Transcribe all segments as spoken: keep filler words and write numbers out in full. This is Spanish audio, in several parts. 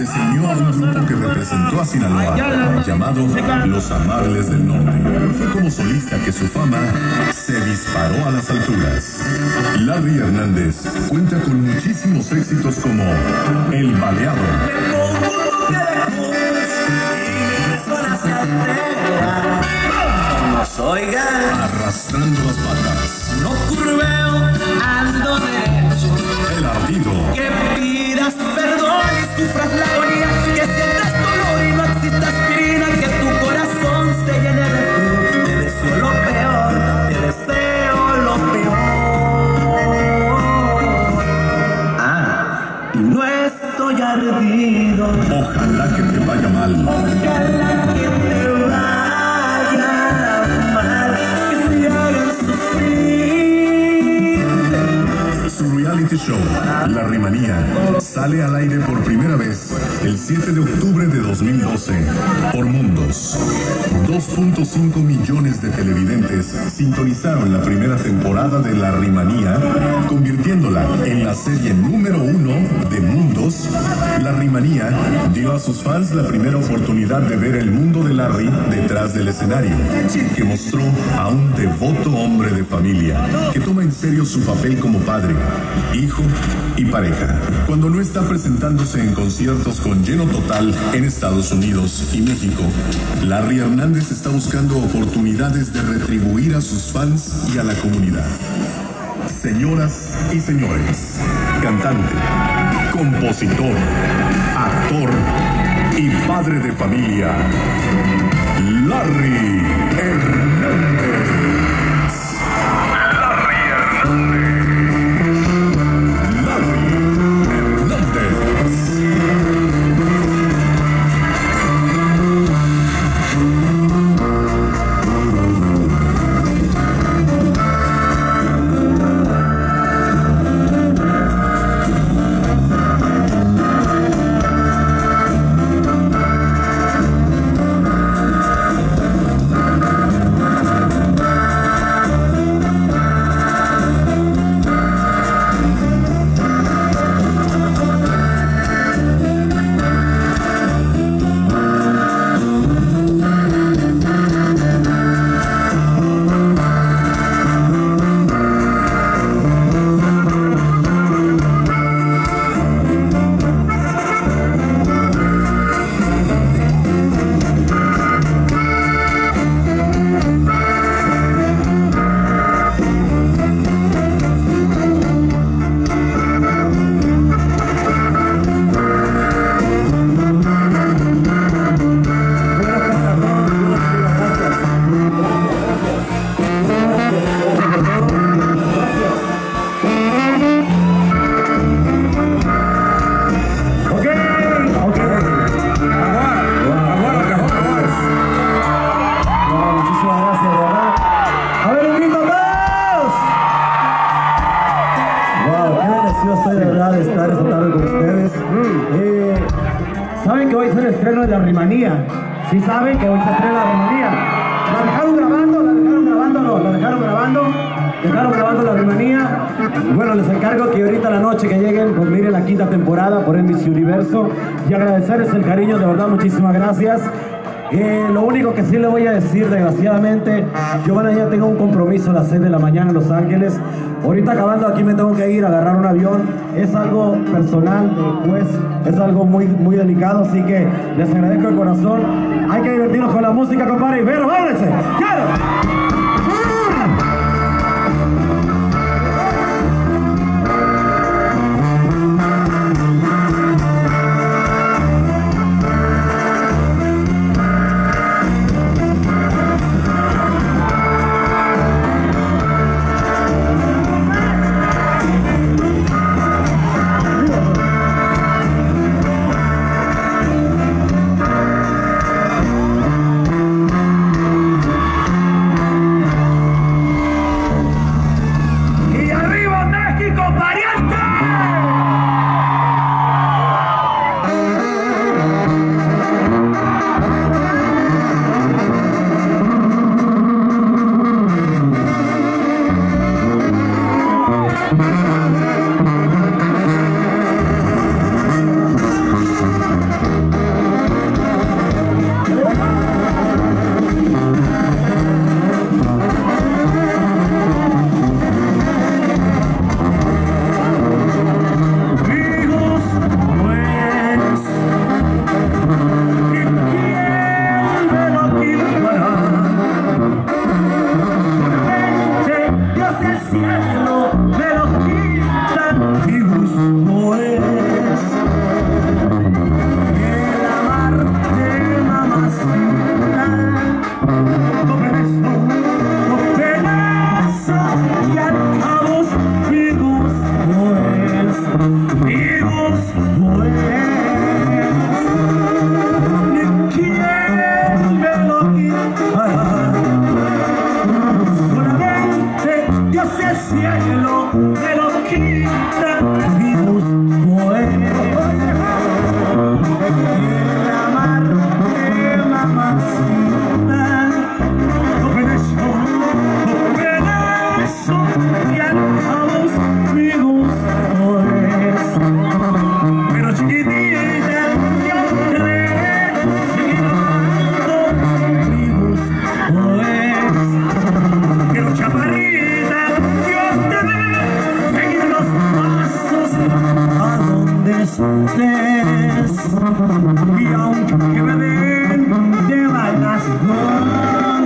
donde se unió a un grupo que representó a Sinaloa, llamado Los Amables del Norte. Fue como solista que su fama se disparó a las alturas. Larry Hernández cuenta con muchísimos éxitos como El Baleado, Arrastrando las patas, no curveo, ando derecho. El Ardido, Que pidas perdón y sufras la agonía, que sientas dolor y no exista aspirina, que tu corazón se llene de frío. Te deseo lo peor, te deseo lo peor. Ah, y no estoy ardido. Ojalá que te vaya mal. Ojalá que te vaya mal, que te hagan sufrir. Su reality show, La Rimanía, sale al aire por primera vez el siete de octubre de dos mil doce por Mundos. dos punto cinco millones de televidentes sintonizaron la primera temporada de La Rimanía, convirtiéndola en la serie número uno de Mundos. La Rimanía dio a sus fans la primera oportunidad de ver el mundo de Larry detrás del escenario, que mostró a un devoto hombre de familia que toma en serio su papel como padre, hijo y pareja. Cuando no está presentándose en conciertos con lleno total en Estados Unidos y México, Larry Hernández está buscando oportunidades de retribuir a sus fans y a la comunidad. Señoras y señores, cantante, compositor, actor y padre de familia, Larry Hernández. Larry Hernández. La Rimanía, ¿sí saben que hoy se estrena La Rimanía? ¿La dejaron grabando? ¿La dejaron grabando? No, la dejaron grabando. Dejaron grabando La Rimanía. Bueno, les encargo que ahorita a la noche que lleguen, pues miren la quinta temporada por N B C Universo y agradecerles el cariño, de verdad, muchísimas gracias. Eh, lo único que sí le voy a decir, desgraciadamente, yo bueno, ya tengo un compromiso a las seis de la mañana en Los Ángeles. Ahorita acabando aquí me tengo que ir a agarrar un avión. Es algo personal, pues es algo muy, muy delicado, así que les agradezco de corazón. Hay que divertirnos con la música, compadre. Pero váyanse. ¡Quiero! Y aunque me den de balas dos,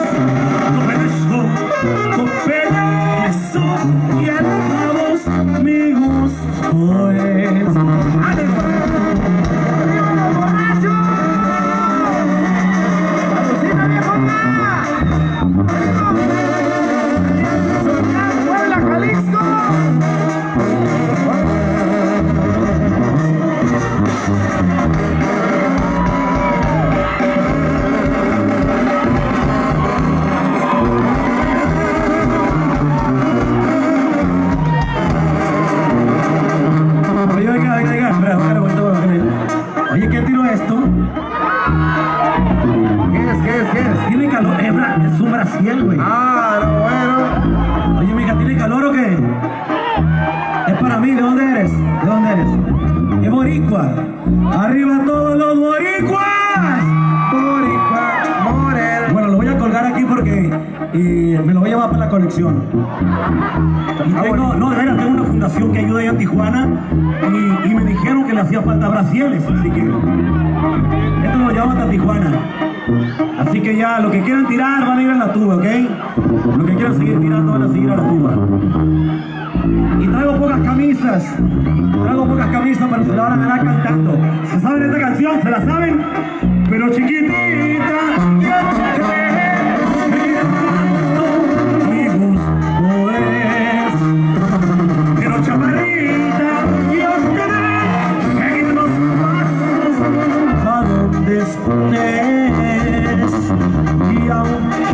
no pedazo, no pedazo, y acabos mi gusto es. Oye, ¿quién tiró esto? ¿Qué es? ¿Qué es? ¿Qué es? ¿Tiene calor? Es, bra es un brasiel, güey. Ah, no, bueno. Oye, mija, ¿tiene calor o qué? Es para mí. ¿De dónde eres? ¿De dónde eres? Es boricua. ¡Arriba todos los boricuas! Boricua, morena. Bueno, lo voy a colgar aquí porque y me lo voy a llevar para la colección. Y tengo, no, de veras, tengo una fundación que ayuda allá en Tijuana y, y me dijeron que le hacía falta brasieles, así que esto lo llevamos hasta Tijuana. Así que ya, lo que quieran tirar van a ir a la tuba, ¿ok? Lo que quieran seguir tirando van a seguir a la tuba. Y traigo pocas camisas, traigo pocas camisas, pero se la van a ganar cantando. ¿Se saben esta canción? ¿Se la saben? Pero chiquitita, yo te creo, mi gusto es. Pero chaparrita, yo te creo, seguir los pasos a donde estés. Y aún